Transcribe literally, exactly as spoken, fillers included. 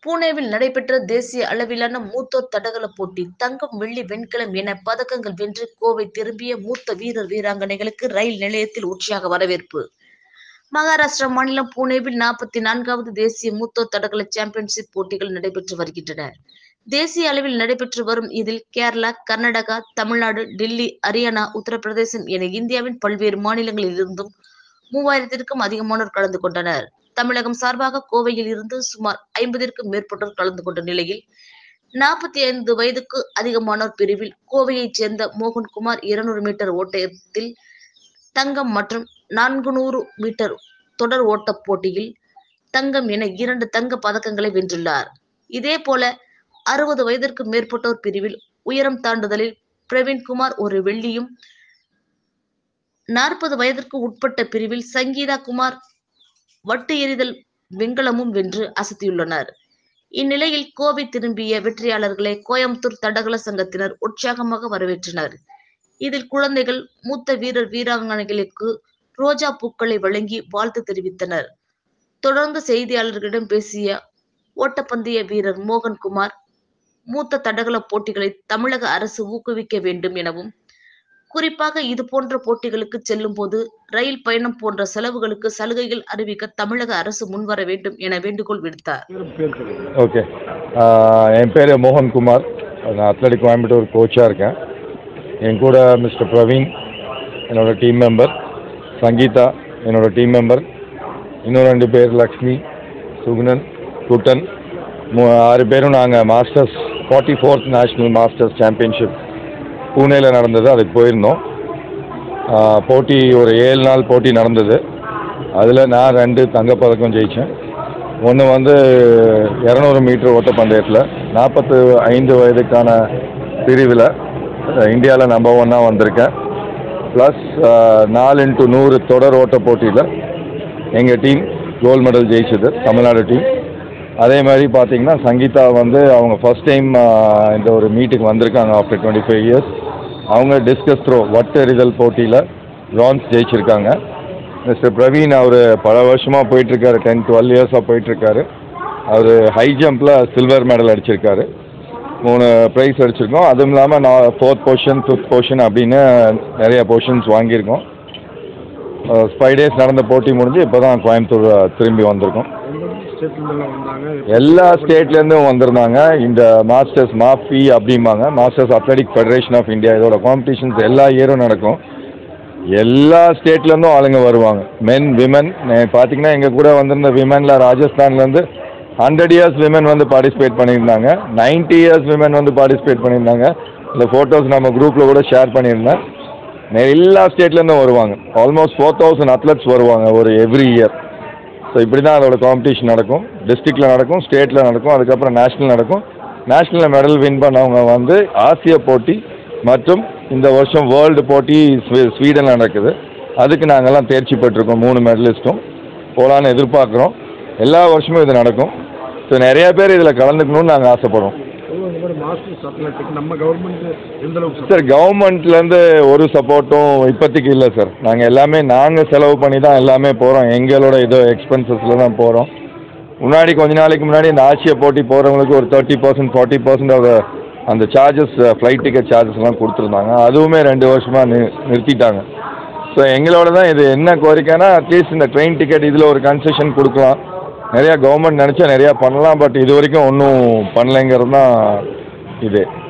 புனேவில் நடைபெற்ற தேசிய அளவிலான மூத்தோர் தடகள போட்டி தங்கம், வெள்ளி, வெண்கலம் என பதக்கங்கள் வென்று கோவை திரும்பிய மூத்த வீரர் வீராங்கனைகளுக்கு ரயில் நிலையத்தில் உற்சாக வரவேற்பு. மகாராஷ்டிரா மாநிலம் புனேவில் நாற்பத்தி நான்காவது தேசிய மூத்தோர் தடகள சாம்பியன்ஷிப் போட்டிகள் நடைபெற்று வருகின்றன. தேசிய அளவில் நடைபெற்று வரும் இதில் கேரளா, கர்நாடகா, தமிழ்நாடு, டெல்லி, ஹரியானா, உத்தரப்பிரதேசம் என இந்தியாவின் பல்வேறு மாநிலங்களில் இருந்தும் மூவாயிரத்திற்கும் அதிகமானோர் கலந்து கொண்டனர். தமிழகம் சார்பாக கோவையில் இருந்து சுமார் ஐம்பதிற்கும் மேற்பட்டோர் கலந்து கொண்ட நிலையில் நாற்பத்தி ஐந்து வயதுக்கு அதிகமானோர் பிரிவில் கோவையைச் சேர்ந்த மோகன்குமார் இருநூறு மீட்டர் ஓட்டத்தில் தங்கம் மற்றும் நான்குநூறு மீட்டர் தொடர் ஓட்ட போட்டியில் தங்கம் என இரண்டு தங்க பதக்கங்களை வென்றுள்ளார். இதேபோல அறுபது வயதிற்கு மேற்பட்டோர் பிரிவில் உயரம் தாண்டுதலில் பிரவீன்குமார் ஒரு வெள்ளியும், நாற்பது வயதிற்கு உட்பட்ட பிரிவில் சங்கீதா குமார் வட்டு எறிதல் வெண்கலமும் வென்று அசத்தியுள்ளனர். இந்நிலையில் கோவை திரும்பிய வெற்றியாளர்களை கோயம்புத்தூர் தடகள சங்கத்தினர் உற்சாகமாக வரவேற்றனர். இதில் குழந்தைகள் மூத்த வீரர் வீராங்கனைகளுக்கு ரோஜா பூக்களை வழங்கி வாழ்த்து தெரிவித்தனர். தொடர்ந்து செய்தியாளர்களிடம் பேசிய ஓட்டப்பந்தய வீரர் மோகன்குமார், மூத்த தடகள போட்டிகளை தமிழக அரசு ஊக்குவிக்க வேண்டும் எனவும், குறிப்பாக இது போன்ற போட்டிகளுக்கு செல்லும் போது ரயில் பயணம் போன்ற செலவுகளுக்கு சலுகைகள் அறிவிக்க தமிழக அரசு முன்வர வேண்டும் என வேண்டுகோள் விடுத்தார். ஓகே, என் பேர் மோகன்குமார். நான் அத்லெட்டிக் கோயம்புத்தூர் கோச்சாக இருக்கேன். என் கூட மிஸ்டர் பிரவீன் என்னோட டீம் மெம்பர், சங்கீதா என்னோட டீம் மெம்பர், இன்னும் ரெண்டு பேர் லக்ஷ்மி, சுகுணன், குட்டன், ஆறு பேரும் நாங்கள் masters forty fourth national masters championship புனேயில் நடந்தது. அதுக்கு போயிருந்தோம். போட்டி ஒரு ஏழு நாள் போட்டி நடந்தது. அதில் நான் ரெண்டு தங்கப்பதக்கம் ஜெயித்தேன். ஒன்று வந்து இரநூறு மீட்டர் ஓட்டப்பந்தயத்தில் நாற்பத்து ஐந்து வயதுக்கான பிரிவில் இந்தியாவில் நம்பர் ஒன்னாக வந்திருக்கேன். ப்ளஸ் நாலு இன்ட்டு நூறு தொடர் ஓட்ட போட்டியில் எங்கள் டீம் கோல்டு மெடல் ஜெயிச்சது, தமிழ்நாடு டீம். அதே மாதிரி பார்த்தீங்கன்னா சங்கீதா வந்து அவங்க ஃபர்ஸ்ட் டைம் இந்த ஒரு மீட்டுக்கு வந்திருக்காங்க ஆஃப்டர் டுவெண்ட்டி ஃபைவ் இயர்ஸ். அவங்க டிஸ்கஸ் த்ரோ வட்டு எறிதல் போட்டியில் பிரான்ஸ் ஜெயிச்சிருக்காங்க. மிஸ்டர் பிரவீன் அவர் பல வருஷமாக போயிட்டுருக்காரு, டென் டுவெல் இயர்ஸாக போயிட்டுருக்காரு. அவர் ஹை ஜம்பில் சில்வர் மெடல் அடிச்சிருக்காரு. மூணு ப்ரைஸ் அடிச்சிருக்கோம். அதுவும் இல்லாமல் நான் ஃபோர்த் பொசிஷன், ஃபிஃப்த் பொசிஷன் அப்படின்னு நிறைய பொசிஷன்ஸ் வாங்கியிருக்கோம். ஃபைவ் டேஸ் நடந்த போட்டி முடிஞ்சு இப்போ தான் கோயம்புத்தூர் திரும்பி வந்திருக்கோம். எல்லா ஸ்டேட்லேருந்தும் வந்திருந்தாங்க. இந்த மாஸ்டர்ஸ் மாஃபி அப்படிம்பாங்க, masters athletic federation of India. இதோட காம்படிஷன்ஸ் எல்லா இயரும் நடக்கும். எல்லா ஸ்டேட்லேருந்தும் ஆளுங்க வருவாங்க. Men, women. பார்த்தீங்கன்னா எங்கள் கூட வந்திருந்த விமனில் ராஜஸ்தான்லேருந்து ஹண்ட்ரட் இயர்ஸ் விமன் வந்து பார்ட்டிசிபேட் பண்ணியிருந்தாங்க. நைன்டி இயர்ஸ் விமன் வந்து பார்ட்டிசிபேட் பண்ணியிருந்தாங்க. இந்த ஃபோட்டோஸ் நம்ம குரூப்பில் கூட ஷேர் பண்ணியிருந்தேன். எல்லா ஸ்டேட்லேருந்தும் வருவாங்க. ஆல்மோஸ்ட் ஃபோர் தௌசண்ட் அத்லெட்ஸ் வருவாங்க ஒரு எவ்ரி இயர். ஸோ இப்படி தான் அதோட காம்படிஷன் நடக்கும். டிஸ்ட்ரிக்டில் நடக்கும், ஸ்டேட்டில் நடக்கும், அதுக்கப்புறம் நேஷ்னல் நடக்கும். நேஷ்னலில் மெடல் வின் பண்ணவங்க வந்து ஆசிய போட்டி மற்றும் இந்த வருஷம் வேர்ல்டு போட்டி ஸ்வீடனில் நடக்குது. அதுக்கு நாங்கள்லாம் தேர்ச்சி பெற்றிருக்கோம். மூணு மெடலிஸ்ட்டும் போகலான்னு எதிர்பார்க்குறோம். எல்லா வருஷமும் இது நடக்கும். ஸோ நிறையா பேர் இதில் கலந்துக்கணும்னு நாங்கள் ஆசைப்படுறோம். சார், கவர்மெண்ட்லேருந்து ஒரு சப்போர்ட்டும் இப்போதைக்கு இல்லை சார். நாங்கள் எல்லாமே நாங்கள் செலவு பண்ணி தான் எல்லாமே போகிறோம். எங்களோட இதோ எக்ஸ்பென்சஸில் தான் போகிறோம். முன்னாடி கொஞ்ச நாளைக்கு முன்னாடி இந்த ஆசிய போட்டி போகிறவங்களுக்கு ஒரு thirty percent forty percent of அந்த சார்ஜஸ், ஃப்ளைட் டிக்கெட் சார்ஜஸ்லாம் கொடுத்துருந்தாங்க. அதுவுமே ரெண்டு வருஷமாக நி நிறுத்திட்டாங்க. ஸோ எங்களோட தான் இது என்ன கோரிக்கைன்னா, அட்லீஸ்ட் இந்த ட்ரெயின் டிக்கெட் இதில் ஒரு கன்செஷன் கொடுக்கலாம். நிறையா கவர்மெண்ட் நினச்சா நிறையா பண்ணலாம். பட் இது வரைக்கும் ஒன்றும் பண்ணலைங்கிறது தான் இது.